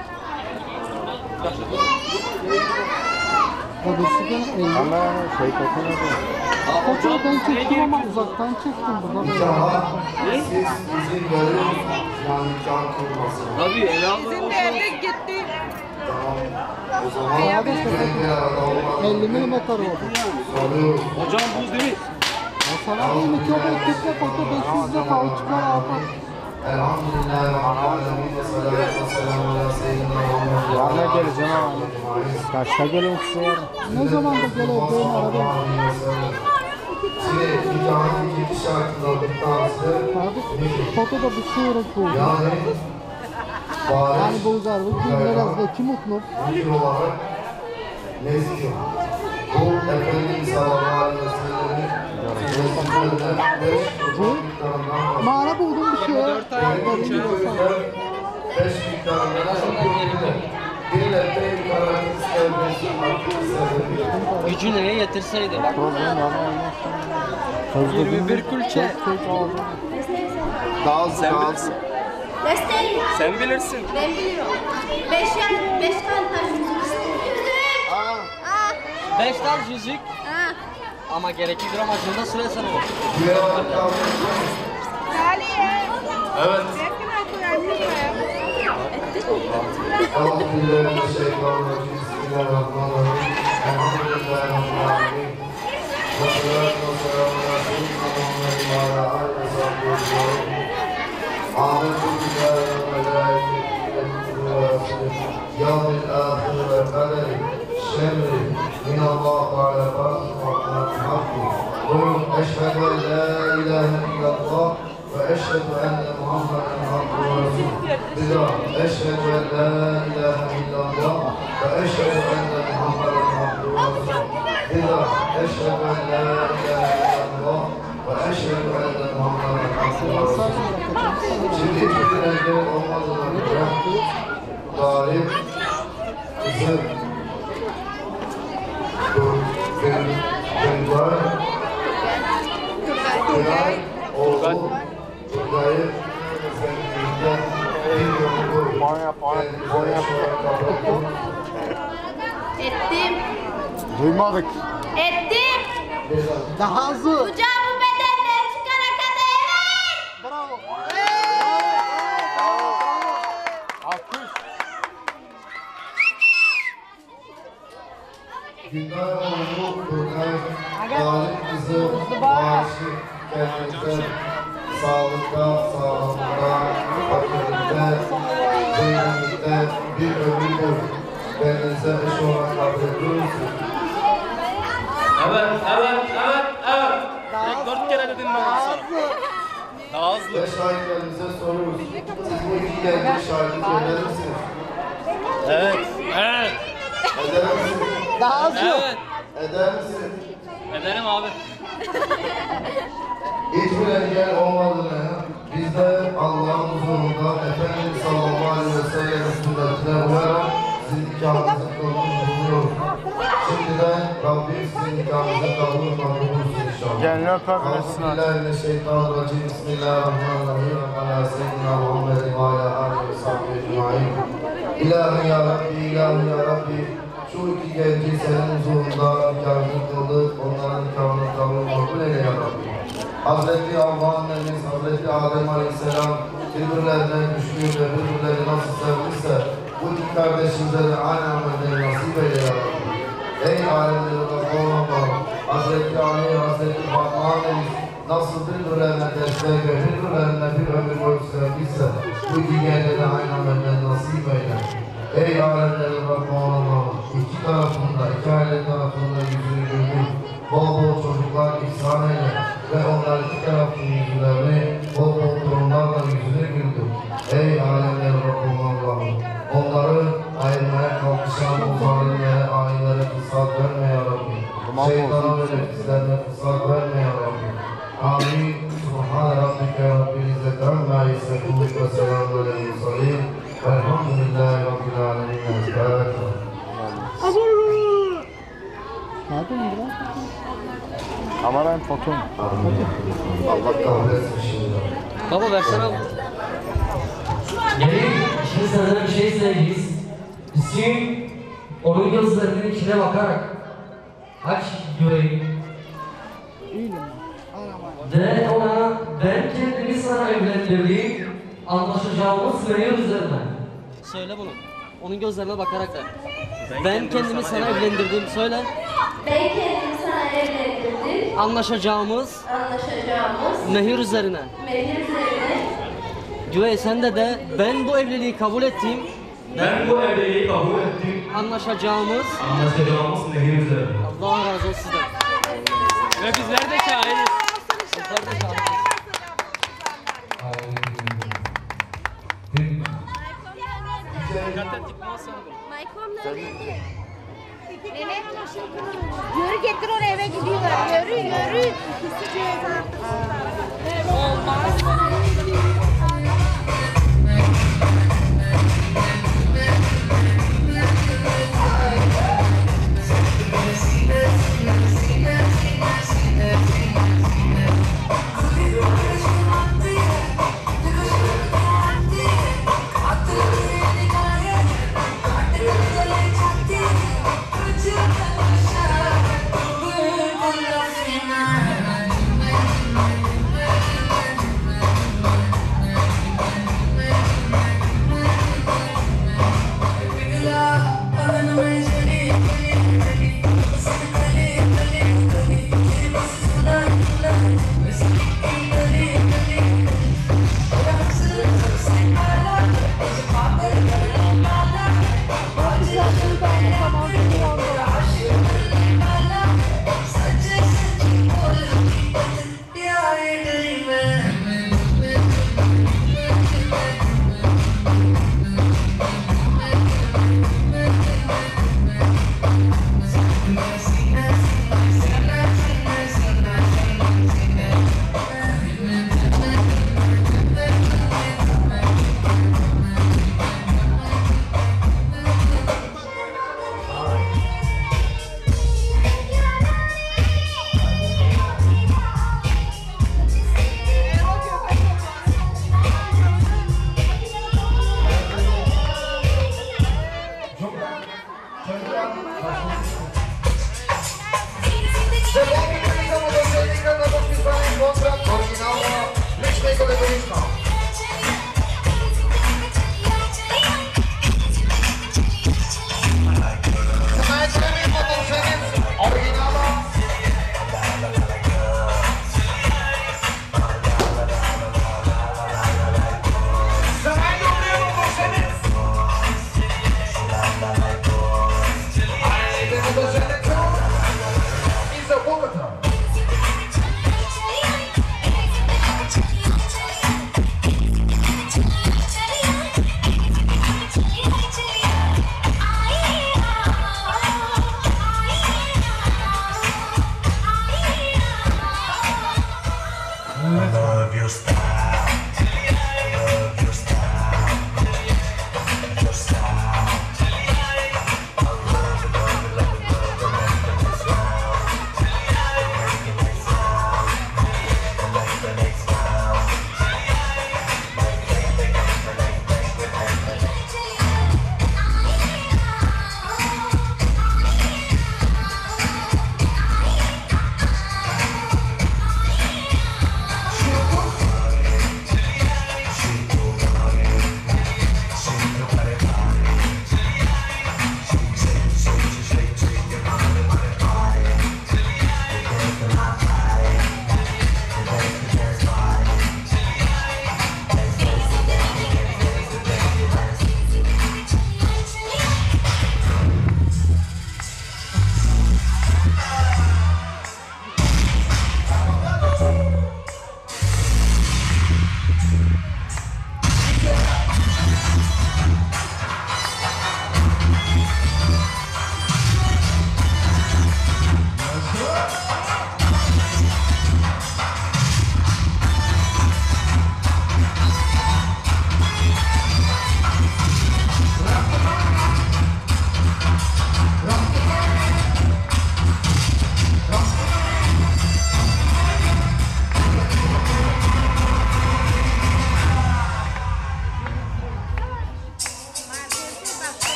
Babası da elli. Ama şey kokuyor. Fotoğrafı ben çektim ama uzaktan çektim burada. Nikaha siz izin verir misiniz? Yani nikah kılmasına. Tabii ele aldı. Bizim de evde gitti. Tamam. O zaman bir arada olmak 50 milimetre oldu. soruyoruz. Hocam bu değil. O sana değil mi? Köpek kitle foto 500 de kavuçlar aldı. Elhamdülillah Rabbil ve salatu ve selamu ala seyyidina Muhammed. Yarına geleceğim ama. Kaçta gelin size yarın? Ne zaman da geleceğim arada. Şimdi nikahın ikinci şartından bir tanesi Abi fotoda bir sürü kurdu. yani bariz Yani Bulgar bu günler kim mutlu? fikir olarak ne istiyor? Bu Efendimiz sallallahu aleyhi ve sellem'in Resulü'nden 5 çocuk miktarından Mağara buldum bir şey. yani 2 bölümden 5 miktarından birilerinde karanlık sevmesi hakkı Gücü neye yetirseydi. 21 21 külçe. Daha az, daha az. Desteği. Sen bilirsin. Ben biliyorum. 5 kan taş yüzük. 5 tane yüzük. Ha. Ama gerekli gramajında süre sana. Salih. Evet. Ben kına koyayım lütfen. Euzubillahimineşşeytanirracim. Bismillahirrahmanirrahim. Elhamdülillahi Rabbil alemin. Ve salatu ve selamu ala seyyidina Muhammed ve ala alihi ve sahbihi ecmaîn. Âmentu billahi ve melâiketihi ve kutubihi ve rusulihi. Yevmil âhir ve kaderi. Şemri. Minallah teâlâ fâsıh hakkı. Kul eşhedü en lâ ilâhe illallah ve eşhedü enne Muhammeden abduhu ve resûlüh. Eşhedü en la ilahe illallah ve eşhedü enne Muhammeden abduhu ve resûlüh. Eşhedü en la ilahe illallah ve eşhedü enne Muhammeden abduhu ve resûlüh. Şimdi hiçbir engel olmadığına göre talip kızı Kınay oğlu Turgay'ı Efendimiz'den bir yolu Ettim. Duymadık. Ettim. Daha hızlı. Kucağı bu bedenden çıkana kadar evet. Bravo. Alkış. Günday oğlu Turgay Talip kızı maaşı kendinize sağlıkta, sağlamlıkta, fakirlikte, zenginlikte bir ömür boyu kendinize eş olarak kabul ediyoruz. Evet. İlk 4 kere dedim ben sana. Daha hızlı. Ve şahitlerimize soruyoruz. Siz bu iki genç şahitlik eder misiniz? Evet. Eder misiniz? Daha hızlı. Evet. Eder misiniz? Ederim abi. Hiçbir engel olmadığını biz de Allah'ın huzurunda Efendimiz sallallahu aleyhi ve sellem sünnetine uyarak sizin nikahınızı kılmış bulunuyoruz. Şimdiden Rabbim sizin nikahınızı kabul buyursun inşallah. Gelini öpebilirsin artık. Euzubillahimineşşeytanirracim. Bismillahirrahmanirrahim. Ala seyyidina Muhammedin ve ala alihi ve sahbihi ecmaîn. İlahi ya Rabbi, ilahi ya Rabbi. Şu iki genci senin huzurunda nikahını kıldık. Onların nikahını kabul eyle. Adem Aleyhisselam birbirlerine düştüğünde birbirlerini nasıl sevmişse bu iki kardeşimize de aynı amelleri nasip eyle ya Rabbi. Ey alemlerin Rabbi olan Hazreti Ali, Hazreti Fatma annemiz nasıl birbirlerine destek ve birbirlerine bir ömür boyu sevmişse bu iki gende de aynı amelleri nasip eyle. Ey alemlerin Rabbi olan iki tarafında, iki aile tarafında yüzünü güldür. Bol bol çocuklar ihsan eyle ve onlar iki tarafın yüzlerini bol bol torunlarla yüzüne güldür. Ey alemlerin Rabbi Allah'ım, onları ayırmaya kalkışan o zalimlere, ayinlere fırsat verme ya Rabbi. Şeytana ve nefislerine fırsat verme ya Rabbi. Amin. Subhan Rabbike Rabbil İzzet Amma Yisefûn ve selamun aleyhi ve sellem. Velhamdülillahi Rabbil Alemin. Kamerayı fotoğraf. Allah kahretsin şimdi. Baba versene abi. Yani şimdi sana bir şey söyleyeceğiz. Biz şimdi onun gözlerinin içine bakarak aç yüreği. De ona ben kendimi sana evlendirdiğim anlaşacağımız meyil üzerine. Söyle bunu. Onun gözlerine bakarak da. Ben kendimi sana evlendirdim. Söyle. Ben kendimi sana evlendirdim. Anlaşacağımız mehir üzerine. Mehir üzerine. Güvey sen de ben bu evliliği kabul ettim. Ben bu evliliği kabul ettim. Anlaşacağımız mehir üzerine. Allah razı olsun sizden. Ve bizler de şahidiz. Sizler de şahidiz. Dikkat et çıkmazsan. Yürü getir onu eve gidiyorlar. Yürü yürü. İkisi ceza. Olmaz.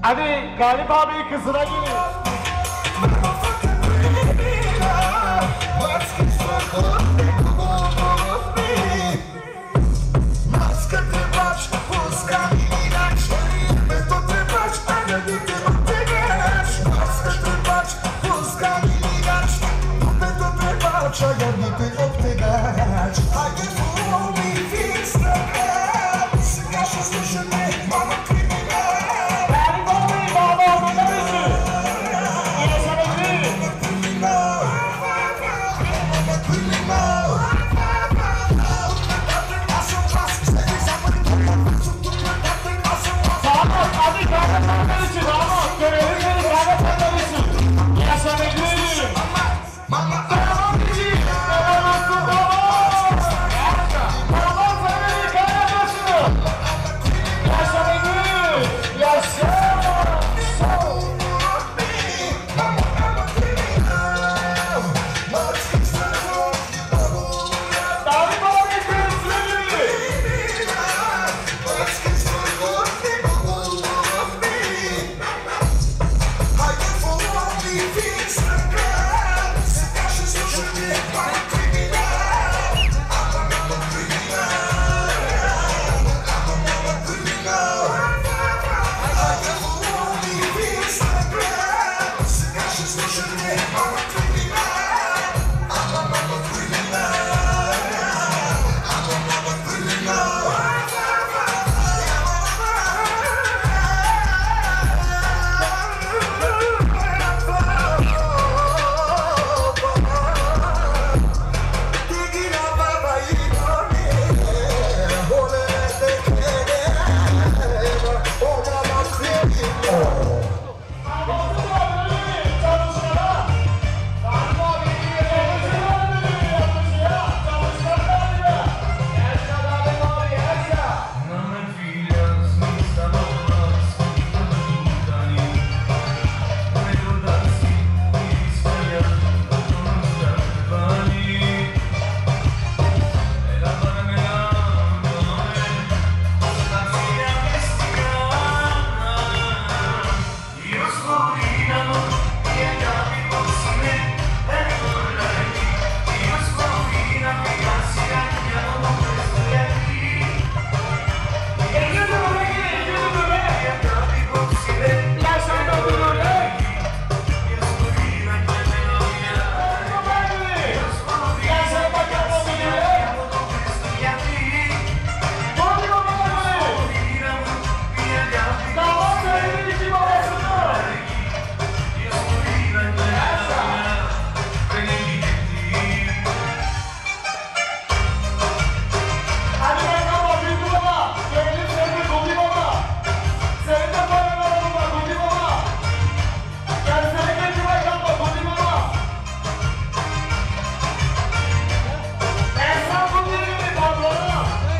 Hadi Galip abi kızına gelin.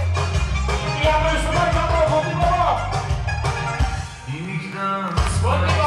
What?